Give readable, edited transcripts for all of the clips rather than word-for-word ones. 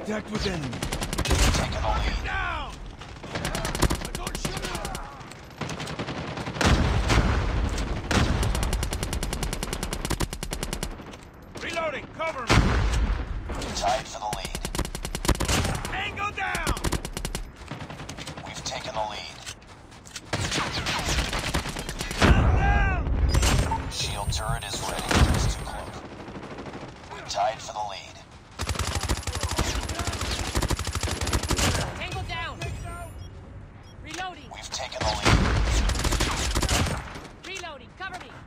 Contact with enemy. Taking the lead. Down! Reloading, cover me! Tied for the lead. Tango down! We've taken the lead. Down! Shield turret is ready. It's too close. We're tied for the lead. Tango down! Reloading! We've taken the lead. Reloading! Cover me!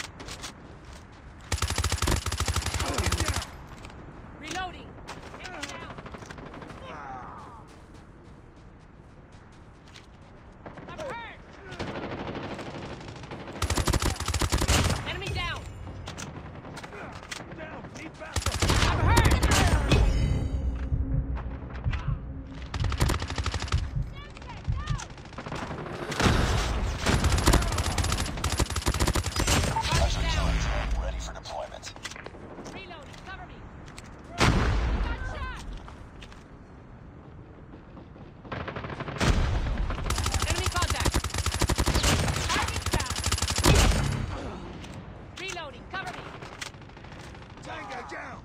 Reloading! Tango down! I'm hurt! Enemy down! Down! Need backup! I'm hurt! Hunter killer drone ready for deployment. Reloading! Cover me! Got shot! Enemy contact! Target down! Reloading! Cover me! Tango down!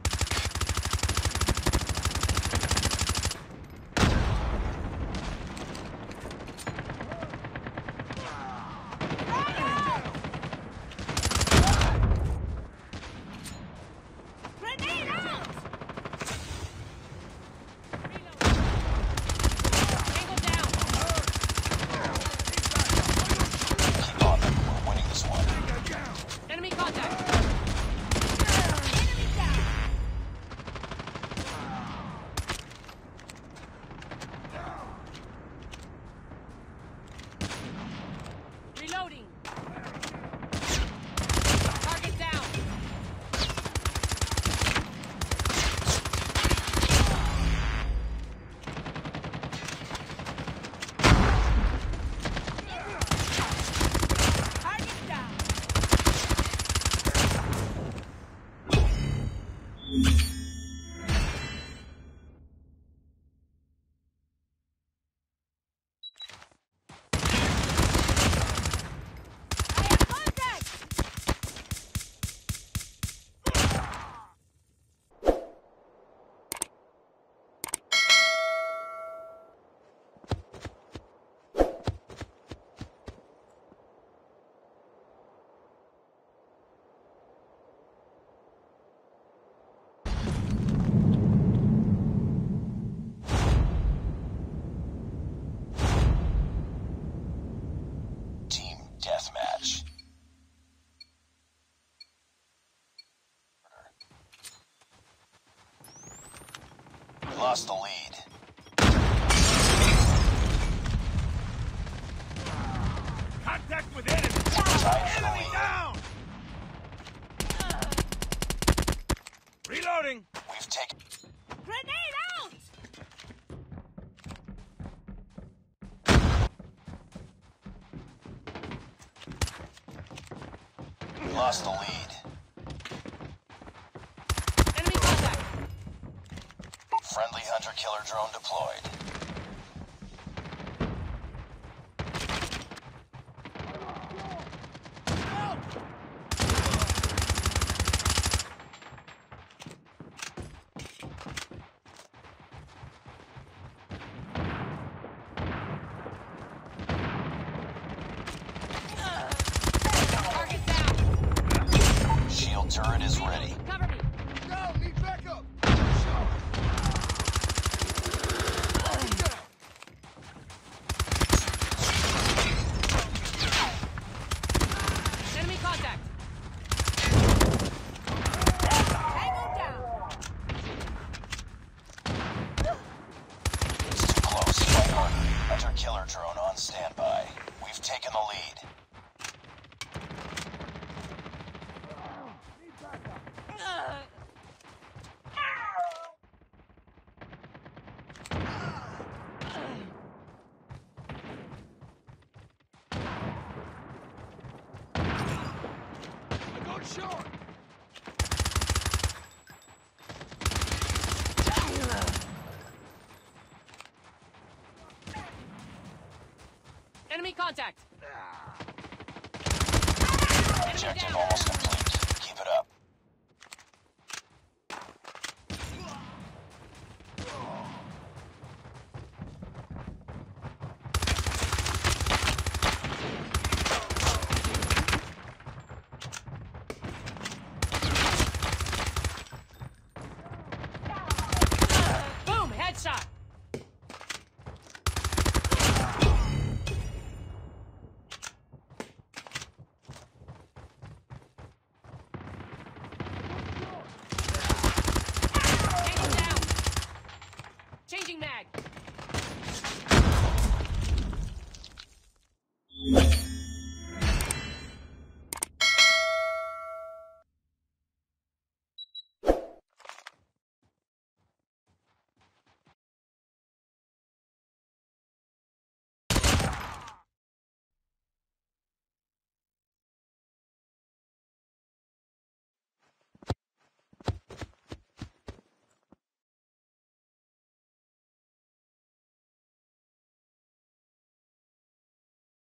Grenade out! Reloading! Tango down! Keep on them. We're winning this one. Tango down! Enemy contact! Enemy down! Reloading! Target down! Target down! I have contact! Team deathmatch. We lost the lead. Contact with enemy! Tied for the Enemy lead. down! Reloading! We've taken. Grenade out! We lost the lead. Enemy contact! Friendly hunter killer drone deployed. Target down! Shield turret is ready. Cover me! No! Need backup! Enemy contact! Tango down! It's too close. Fight harder. Hunter killer drone on standby. We've taken the lead. Short! contact.